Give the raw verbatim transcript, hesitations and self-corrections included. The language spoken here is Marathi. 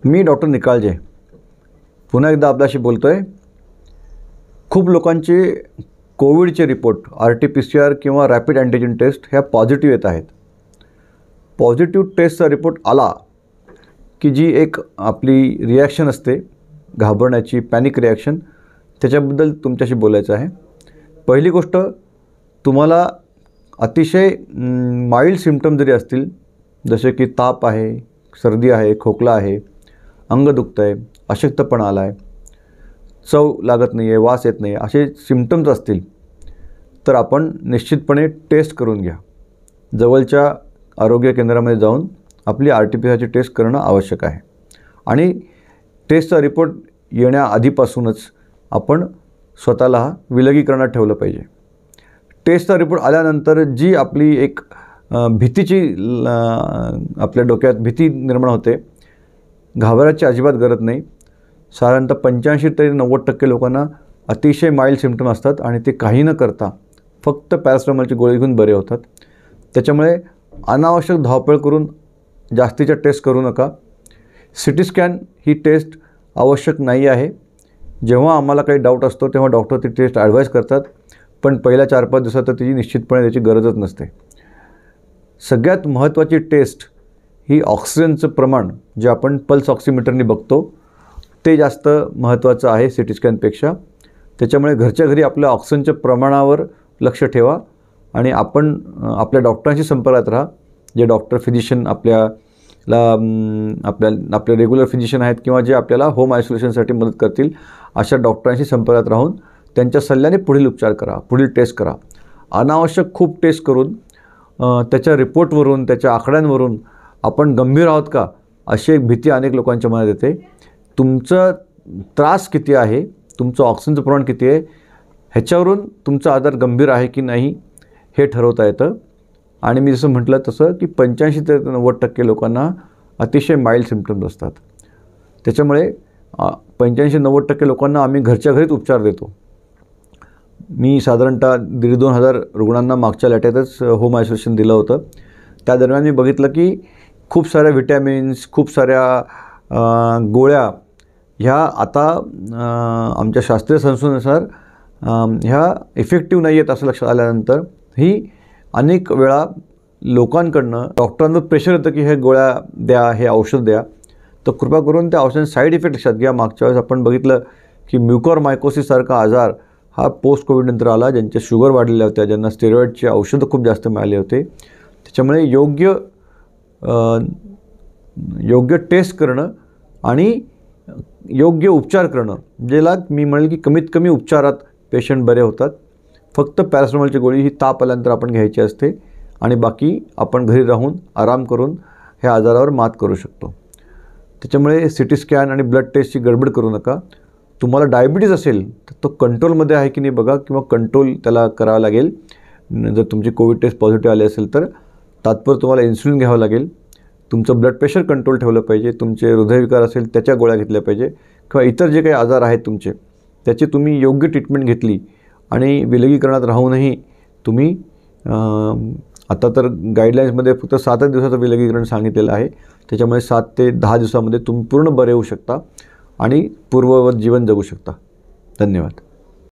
मी डॉक्टर निकालजे पुन्हा एकदा आपल्याशी बोलतो आहे। खूप लोकांचे कोविडचे report R T P C R किंवा रॅपिड अँटीजन टेस्ट ह्या पॉझिटिव्ह येत आहेत। पॉझिटिव्ह टेस्टचा रिपोर्ट आला की जी एक आपली रिॲक्शन असते घाबरण्याची, पॅनिक रिॲक्शन, त्याच्याबद्दल तुमच्याशी बोलायचं आहे। पहिली गोष्ट, तुम्हाला अतिशय माइल्ड सिम्पटम जरी असतील, जसे की ताप आहे, सर्दी आहे, खोकला आहे, अंग दुखतं आहे, अशक्तपणा आला आहे, चव लागत नाही आहे, वास येत नाही, असे सिम्पटम्स असतील तर आपण निश्चितपणे टेस्ट करून घ्या। जवळच्या आरोग्य केंद्रामध्ये जाऊन आपली आर टी पी सी आरची टेस्ट करणं आवश्यक आहे। आणि टेस्टचा रिपोर्ट येण्याआधीपासूनच आपण स्वतःला विलगीकरणात ठेवलं पाहिजे। टेस्टचा रिपोर्ट आल्यानंतर जी आपली एक भीतीची आपल्या डोक्यात भीती निर्माण होते, घाबरायची अजिबात गरज नाही। साधारणतः पंच्याऐंशी ते नव्वद टक्के लोकांना अतिशय माइल्ड सिम्पटम असतात आणि ते काही न करता फक्त पॅरासिटामॉलची गोळी घेऊन बरे होतात। त्याच्यामुळे अनावश्यक धावपळ करून जास्तीच्या टेस्ट करू नका। सी टी स्कॅन ही टेस्ट आवश्यक नाही आहे। जेव्हा आम्हाला काही डाऊट असतो तेव्हा डॉक्टर ती टेस्ट ॲडवाईज करतात, पण पहिल्या चार पाच दिवसात तर तिची निश्चितपणे त्याची गरजच नसते। सगळ्यात महत्त्वाची टेस्ट ही ऑक्सिजनचं प्रमाण, जे आपण पल्स ऑक्सिमीटरने बघतो, ते जास्त महत्त्वाचं आहे सी टी स्कॅनपेक्षा। त्याच्यामुळे घरच्या घरी आपल्या ऑक्सिजनच्या प्रमाणावर लक्ष ठेवा आणि आपण आपल्या डॉक्टरांशी संपर्कात राहा। जे डॉक्टर फिजिशियन आपल्याला आपल्या आपले रेग्युलर फिजिशियन आहेत किंवा जे आपल्याला होम आयसोलेशनसाठी मदत करतील, अशा डॉक्टरांशी संपर्कात राहून त्यांच्या सल्ल्याने पुढील उपचार करा, पुढील टेस्ट करा। अनावश्यक खूप टेस्ट करून त्याच्या रिपोर्टवरून, त्याच्या आकड्यांवरून आपण गंभीर आहोत का अशी एक भीती अनेक लोकांच्या मनात येते। तुमचा त्रास किती आहे, तुमचं ऑक्सिजनचं प्रमाण किती आहे, ह्याच्यावरून तुमचा आजार गंभीर आहे की नाही हे ठरवता येतं। आणि मी जसं म्हटलं तसं की पंच्याऐंशी ते नव्वद टक्के लोकांना अतिशय माइल्ड सिम्पटम्स असतात। त्याच्यामुळे पंच्याऐंशी नव्वद टक्के लोकांना आम्ही घरच्या घरीच उपचार देतो। मी साधारणतः दीड दोन हजार रुग्णांना मागच्या लाटेतच होम आयसोलेशन दिलं होतं। त्या दरम्यान मी बघितलं की खूप साऱ्या व्हिटॅमिन्स, खूप साऱ्या गोळ्या ह्या आता आमच्या शास्त्रीय संशोधनानुसार ह्या इफेक्टिव्ह नाही आहेत असं लक्षात आल्यानंतर ही अनेक वेळा लोकांकडनं डॉक्टरांवर प्रेशर येतं की हे गोळ्या द्या, हे औषध द्या, तर कृपा करून त्या औषधांचे साईड इफेक्ट लक्षात घ्या। मागच्या वेळेस आपण बघितलं की म्युकरमायकोसिससारखा आजार हा पोस्ट कोविडनंतर आला, ज्यांच्या शुगर वाढलेल्या होत्या, ज्यांना स्टेरॉइडची औषधं खूप जास्त मिळाले होते। त्याच्यामुळे योग्य योग्य टेस्ट करणं आणि योग्य उपचार करणं, ज्याला मी म्हणेल की कमीत कमी उपचारात पेशंट बरे होतात। फक्त पॅरासिटामॉलची गोळी ही ताप आल्यानंतर आपण घ्यायची असते आणि बाकी आपण घरी राहून आराम करून ह्या आजारावर मात करू शकतो। त्याच्यामुळे सी टी स्कॅन आणि ब्लड टेस्टची गडबड करू नका। तुम्हाला डायबिटीज असेल तर तो कंट्रोलमध्ये आहे की नाही बघा, किंवा कंट्रोल त्याला करावा लागेल। जर तुमची कोविड टेस्ट पॉझिटिव्ह आली असेल तर तात्पुरतं तुम्हाला इन्सुलिन घ्यावं लागेल। तुमचं ब्लड प्रेशर कंट्रोल ठेवलं पाहिजे, तुमचे हृदयविकार असेल त्याच्या गोळ्या घेतल्या पाहिजे, किंवा इतर जे काही आजार आहेत तुमचे त्याची तुम्ही योग्य ट्रीटमेंट घेतली आणि विलगीकरणात राहूनही तुम्ही आता तर गाईडलाईन्समध्ये फक्त सातच दिवसाचं विलगीकरण सांगितलेलं आहे। त्याच्यामुळे सात ते दहा दिवसामध्ये तुम्ही पूर्ण बरे होऊ शकता आणि पूर्ववत जीवन जगू शकता। धन्यवाद।